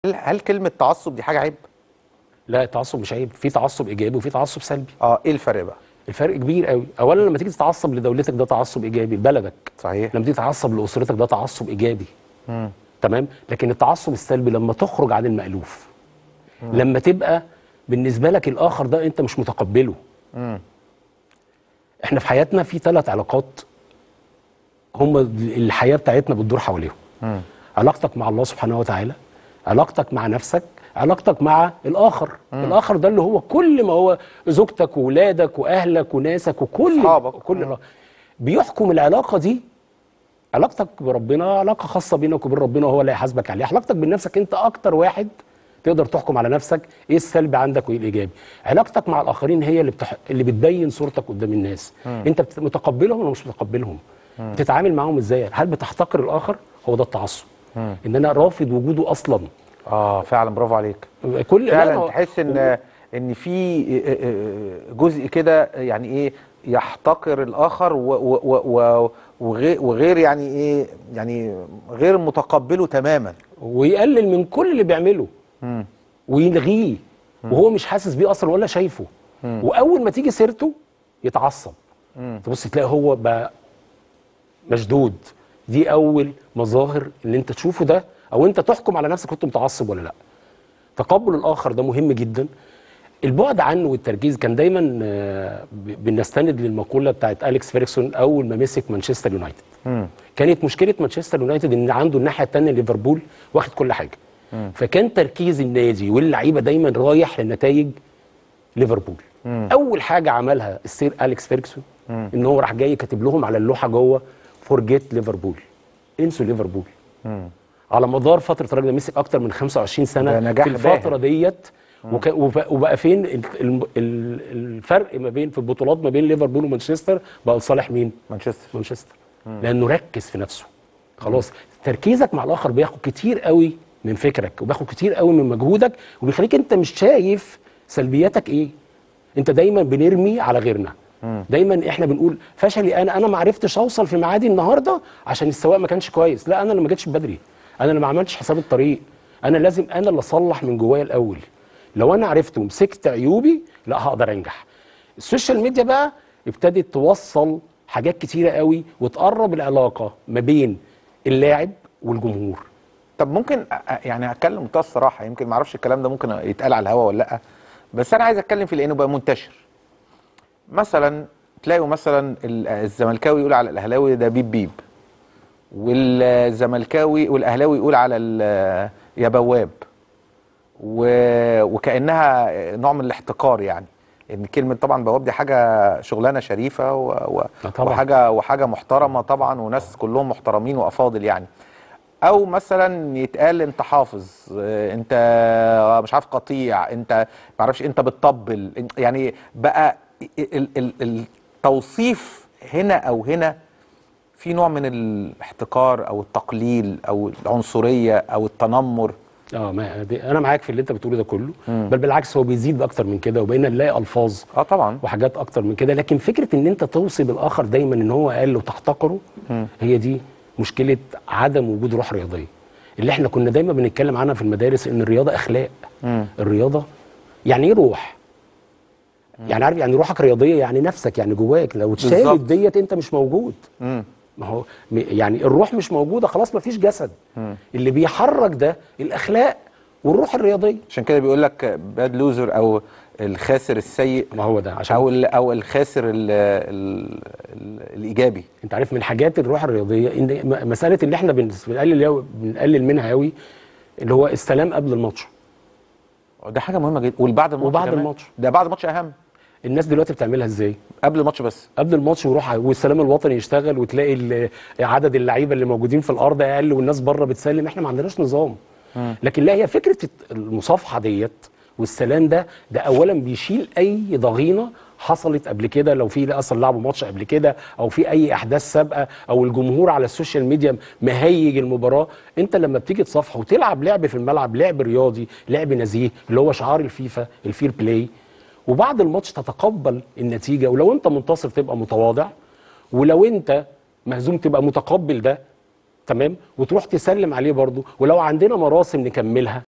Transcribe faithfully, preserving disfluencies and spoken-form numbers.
هل هل كلمه تعصب دي حاجه عيب؟ لا، التعصب مش عيب، في تعصب ايجابي وفي تعصب سلبي. اه ايه الفرق بقى؟ الفرق كبير قوي. اولا لما تيجي تتعصب لدولتك ده تعصب ايجابي لبلدك. صحيح. لما تيجي تتعصب لاسرتك ده تعصب ايجابي. مم. تمام. لكن التعصب السلبي لما تخرج عن المألوف. مم. لما تبقى بالنسبه لك الاخر ده انت مش متقبله. مم. احنا في حياتنا في ثلاث علاقات هم الحياه بتاعتنا بتدور حواليهم. مم. علاقتك مع الله سبحانه وتعالى، علاقتك مع نفسك، علاقتك مع الاخر. مم. الاخر ده اللي هو كل ما هو زوجتك واولادك واهلك وناسك وكل اصحابك. كل بيحكم العلاقه دي. علاقتك بربنا علاقه خاصه بينك وبين ربنا، هو اللي هيحاسبك عليها. علاقتك بنفسك انت اكتر واحد تقدر تحكم على نفسك ايه السلبي عندك وايه الايجابي. علاقتك مع الاخرين هي اللي بتح... اللي بتبين صورتك قدام الناس. مم. انت بت... متقبلهم ولا مش متقبلهم؟ مم. بتتعامل معاهم ازاي؟ هل بتحتقر الاخر؟ هو ده التعصب. مم. ان انا رافض وجوده اصلا. اه فعلا برافو عليك. كل فعلا تحس ان ان في جزء كده يعني ايه يحتقر الاخر و و و وغير, وغير يعني ايه يعني غير متقبله تماما، ويقلل من كل اللي بيعمله. مم. ويلغيه وهو مش حاسس بيه اصلا ولا شايفه. مم. واول ما تيجي سيرته يتعصب. مم. تبص تلاقي هو بقى مشدود. دي اول مظاهر اللي انت تشوفه ده او انت تحكم على نفسك كنت متعصب ولا لا. تقبل الاخر ده مهم جدا. البعد عنه والتركيز كان دايما بنستند للمقوله بتاعت أليكس فيرجسون اول ما مسك مانشستر يونايتد. مم. كانت مشكله مانشستر يونايتد ان عنده الناحيه الثانيه ليفربول واخد كل حاجه. مم. فكان تركيز النادي واللعيبه دايما رايح لنتائج ليفربول. مم. اول حاجه عملها السير أليكس فيرجسون مم. ان هو راح جاي كاتب لهم على اللوحه جوه فورجيت ليفربول، انسوا ليفربول. مم. على مدار فتره الراجل ده مسك اكتر من خمسة وعشرين سنه في الفتره ديت. وك... وبقى فين الفرق ما بين في البطولات ما بين ليفربول ومانشستر بقى لصالح مين؟ مانشستر. مانشستر. مم. لانه ركز في نفسه. خلاص. تركيزك مع الاخر بياخد كتير قوي من فكرك وبياخد كتير قوي من مجهودك وبيخليك انت مش شايف سلبياتك ايه. انت دايما بنرمي على غيرنا. مم. دايما احنا بنقول فشلي انا انا ما عرفتش اوصل في ميعادي النهارده عشان السواق ما كانش كويس. لا، انا اللي ما جيتش بدري، انا اللي ما عملتش حساب الطريق، انا لازم انا اللي اصلح من جوايا الاول. لو انا عرفت ومسكت عيوبي لا هقدر انجح. السوشيال ميديا بقى ابتدت توصل حاجات كتيره قوي وتقرب العلاقه ما بين اللاعب والجمهور. طب ممكن يعني اتكلم بمنتهى الصراحه، يمكن ما اعرفش الكلام ده ممكن يتقال على الهوا ولا لا، بس انا عايز اتكلم فيه لانه بقى منتشر. مثلا تلاقوا مثلا الزملكاوي يقول على الاهلاوي ده بيب بيب، والزملكاوي والاهلاوي يقول على يا بواب، وكانها نوع من الاحتقار. يعني ان كلمه طبعا بواب دي حاجه شغلانه شريفه و... و... وحاجه وحاجه محترمه طبعا، وناس كلهم محترمين وافاضل يعني. او مثلا يتقال انت حافظ، انت مش عارف قطيع، انت ما اعرفش انت بتطبل. يعني بقى التوصيف هنا او هنا في نوع من الاحتقار او التقليل او العنصريه او التنمر. اه ما انا معاك في اللي انت بتقوله ده كله. مم. بل بالعكس هو بيزيد باكتر من كده وبقينا نلاقي الفاظ اه طبعا وحاجات اكتر من كده. لكن فكره ان انت توصي الاخر دايما ان هو اقل وتحتقره، مم. هي دي مشكله عدم وجود روح رياضيه اللي احنا كنا دايما بنتكلم عنها في المدارس. ان الرياضه اخلاق. مم. الرياضه يعني ايه روح؟ مم. يعني عارف يعني روحك رياضيه يعني نفسك، يعني جواك لو اتشالت ديت انت مش موجود. مم. ما هو يعني الروح مش موجوده خلاص ما فيش جسد. مم. اللي بيحرك ده الاخلاق والروح الرياضيه. عشان كده بيقول لك باد لوزر او الخاسر السيء. ما هو ده عشان او او الخاسر ال ال ال الايجابي. انت عارف من حاجات الروح الرياضيه ان مساله اللي احنا بنقلل بنقلل منها قوي اللي هو السلام قبل الماتش. ده حاجه مهمه جدا. والبعد الماتش وبعد الماتش ده بعد الماتش اهم. الناس دلوقتي بتعملها ازاي؟ قبل الماتش بس. قبل الماتش ويروح والسلام الوطني يشتغل وتلاقي عدد اللعيبه اللي موجودين في الارض اقل والناس بره بتسلم. احنا ما عندناش نظام. م. لكن لا، هي فكره المصافحه ديت والسلام ده ده اولا بيشيل اي ضغينه حصلت قبل كده، لو في اصلا لعبوا ماتش قبل كده او في اي احداث سابقه او الجمهور على السوشيال ميديا مهيج المباراه. انت لما بتيجي تصافح وتلعب لعب في الملعب، لعب رياضي، لعب نزيه اللي هو شعار الفيفا الفير بلاي، وبعد الماتش تتقبل النتيجه، ولو انت منتصر تبقى متواضع، ولو انت مهزوم تبقى متقبل ده تمام، وتروح تسلم عليه برضه، ولو عندنا مراسم نكملها.